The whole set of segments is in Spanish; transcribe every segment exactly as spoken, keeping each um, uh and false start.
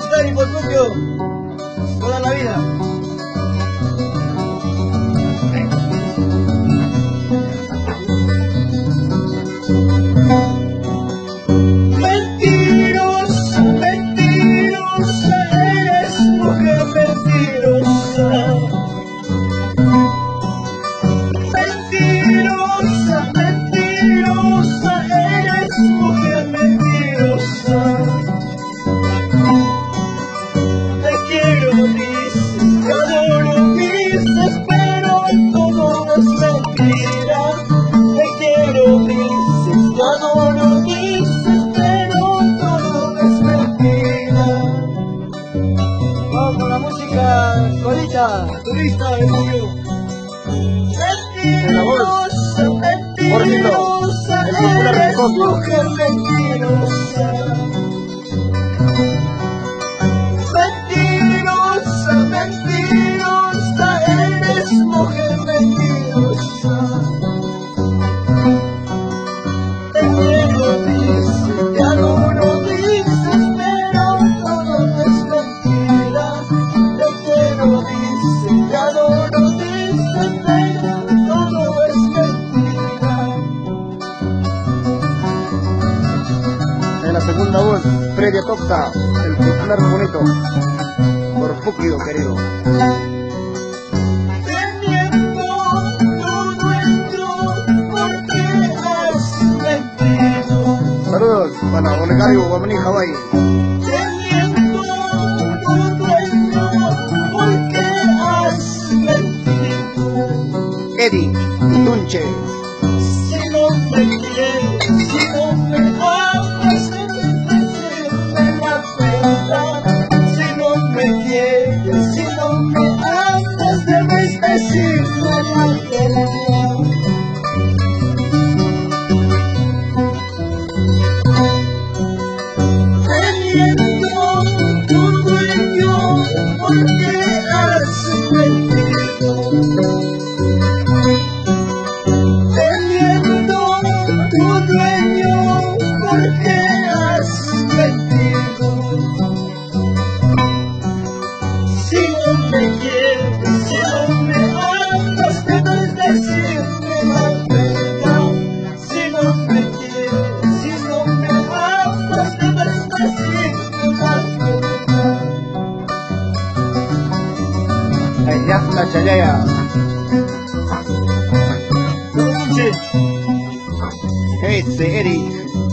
estar y por Tokio toda la vida. Mentirosa, mentirosa, eres mujer mentirosa. Mentirosa, mentirosa, eres mujer mentirosa. Te quiero, dices, te adoro, dices, pero todo es mentira. Te quiero, dices, te adoro, dices, pero todo es mentira. Vamos con la música colita, turista del Tokio. Mentirosa, mentirosa, eres mujer mentirosa. Mentirosa, mentirosa, eres mujer mentirosa. Te quiero, dices, te adoro, dices, pero todo es mentira. Te quiero, dices, te adoro, dices, pero todo es mentira. En la segunda voz, Freddy Atoxa, el popular bonito, por Fukio, querido. Te miento, tu dueño, porque has mentido. Saludos para Olegario, Guamaní, Hawái. Te miento, tu dueño, porque has mentido. Eddie, Tunche. Si no me quieres, si no me amas, debes decirme la verdad. Si no me quieres, si no me amas, debes decirme la verdad. Te miento, tu dueño, porque has mentido. Te miento, tu dueño, porque has mentido. Si no me quieres, si no me amas, debes decirme la verdad. Si no me quieres, si no me amas, debes decirme la verdad. Allá la Chayaya. Hey, c'est Eddie.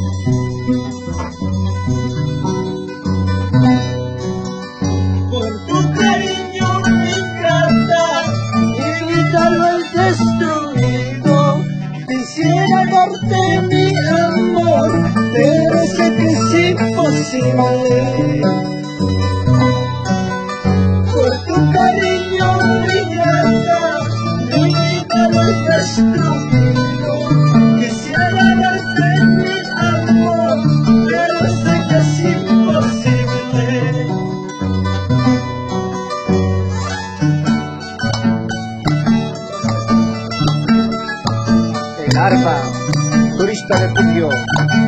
Por tu cariño ingrata, invítalo al destruido. Quisiera darte mi amor, pero sé que es imposible. Por tu cariño ingrata, invítalo al destruido. Quisiera darte mi amor, pero sé que es imposible. El arpa, turista de Fukio.